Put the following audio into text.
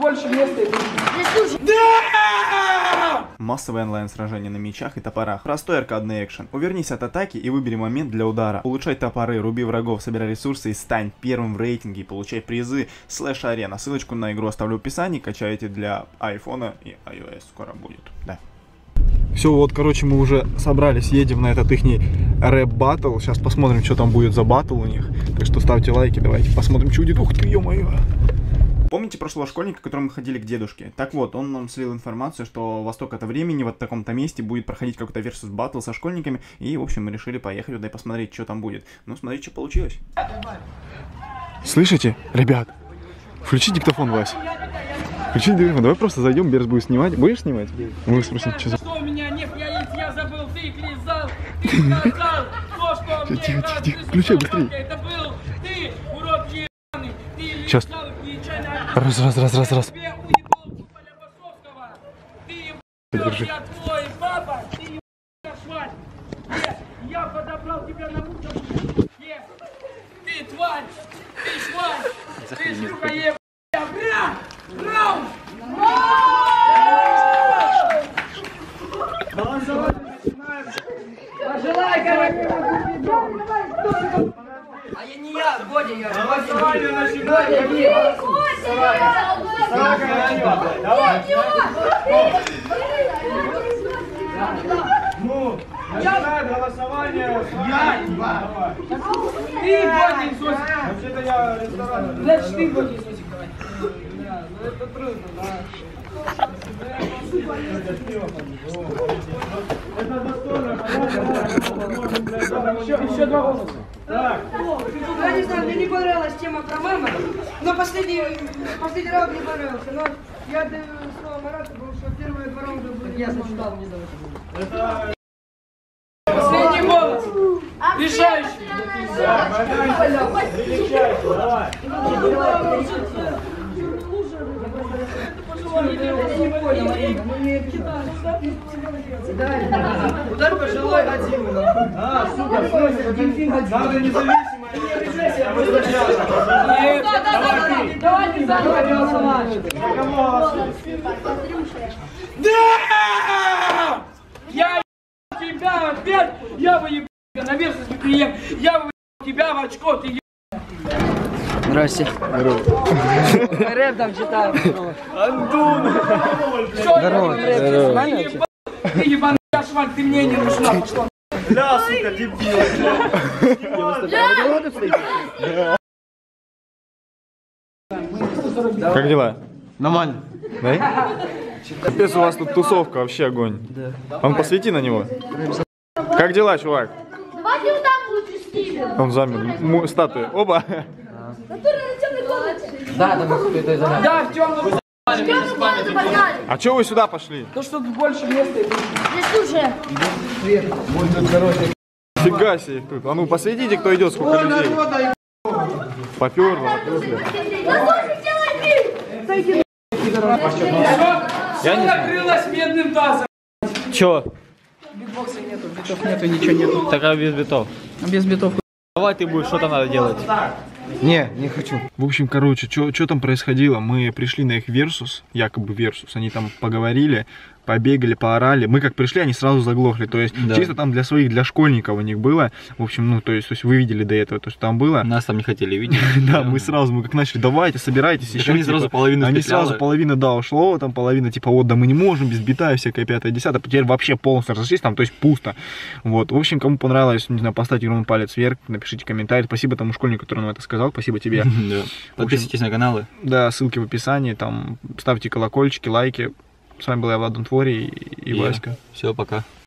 Больше места и Массовое онлайн-сражение на мечах и топорах. Простой аркадный экшен. Увернись от атаки и выбери момент для удара. Улучшай топоры, руби врагов, собирай ресурсы и стань первым в рейтинге и получай призы. /арена. Ссылочку на игру оставлю в описании. Качайте для айфона и iOS. Скоро будет. Да. Все, вот, короче, мы уже собрались, едем на этот ихний рэп-баттл. Сейчас посмотрим, что там будет за баттл у них. Так что ставьте лайки, давайте посмотрим, что будет. Ух ты, ё-моё! Помните прошлого школьника, к которому мы ходили к дедушке? Так вот, он нам слил информацию, что во столько-то времени в таком-то месте будет проходить какой-то versus батл со школьниками. И, в общем, мы решили поехать туда и посмотреть, что там будет. Ну, смотрите, что получилось. Слышите, ребят? Включи диктофон, Вась. Включи диктофон. Давай просто зайдем, Берс будет снимать. Будешь снимать? Мы спросим, что за... Что у меня нет яиц, я забыл, ты их лизал, ты сказал, то, что мне Тихо, тихо, тихо. Включай быстрее. Это был ты, урод ебаный, ты Сейчас. лизал их нечаянно. Раз. Тебе уебал Поля Басовского. Ты Подержи. я твой папа, ты ебаная шваль. Я подобрал тебя на мусор. Ты тварь, ты шваль, ты шлюха ебаная. Раунд! Пожелай, короче! А я не я, Бодя, я. Голосование начинается. Давай. Ну, начинает голосование. Ты, Бодя, Иисусик. Вообще-то я ресторан. Значит, ты, Бодя, Иисусик, давай. Ну это трудно, да. Это достойно, еще два голоса. Так. Я не знаю, мне не понравилась тема про маму, но последний раунд мне понравился. Но я даю слово Марату, потому что первые два раунда были. Я зачитал, не знаю. Последний голос. Решающий. Удар пожилой один. Супер. Надо независимо. Давайте заново голосовать. Да! Я тебя опять, я выебал тебя на версус клиент, я выебал тебя в очко, ты Здрасте. Рэп там читаю. Антон! Здорово. Ты ебаный шваль, ты мне не нужна, пошла. Бля, сука, дебил. Как дела? Нормально. Да? Капец, у вас тут тусовка, вообще огонь. Да. Он посвети на него. Как дела, чувак? Давайте вот там лучше снимем. Он замер. Статуя. Оба. Который на темной комнате. Да, там это изоляция. Да, в темном В темную комнату погнали. А чё вы сюда пошли? то, что тут больше места и Здесь уже. Фига себе их тут. А ну посветите, кто идет, сколько людей. Попёрло. Я не накрылась медным тазом. Чё? Битбокса нету, битов нету, ничего нету. Так а без битов. Без битов. Давай ты будешь, что-то надо делать. Не хочу. В общем, короче, что там происходило? Мы пришли на их версус, якобы версус. Они там поговорили, побегали, поорали. Мы как пришли, они сразу заглохли. То есть, да. Чисто там для своих, для школьников у них было. В общем, ну, то есть вы видели до этого, то, что там было. Нас там не хотели видеть. Да, мы как начали, давайте, собирайтесь. Еще они сразу половину Они спетляло. сразу половина, да, ушло, там половина, типа, вот, да мы не можем, без бита и всякое 5-10. Теперь вообще полностью разошлись, там, то есть пусто. Вот, в общем, кому понравилось, не знаю, поставьте огромный палец вверх, напишите комментарий. Спасибо тому школьнику, который нам это сказал, спасибо тебе. Да. Подписывайтесь на каналы. Да, ссылки в описании, там, ставьте колокольчики, лайки. С вами был я, Влад Донтвори и Васька. Все, пока.